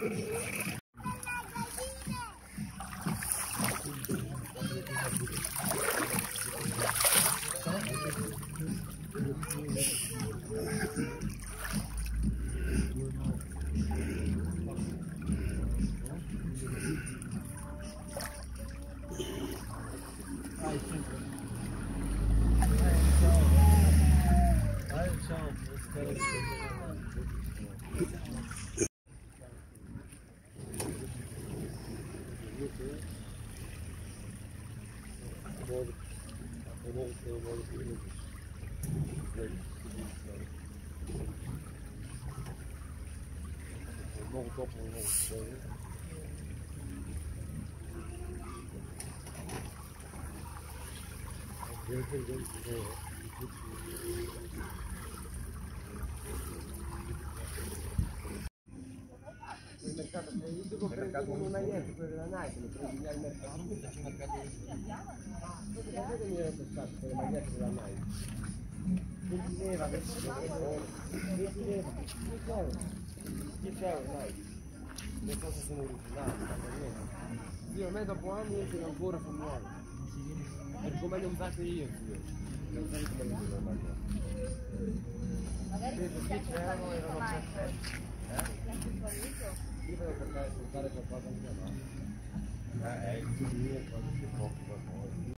Non hai niente, quello della Nike, lo prendi al mercato. C'è un mercato di perché mi ero pescato quelle magliette della Nike? 20 leva, 20 leva, 10 euro Nike. Le cose sono originali, zio, a me dopo anni escono ancora sono nuove. Per come le ho usate io, zio. Non sai come le ho usate. Vedo 10 euro erano perfetti. Io devo cercare di fare qualcosa anche a me. Il mio quando si può qualcosa.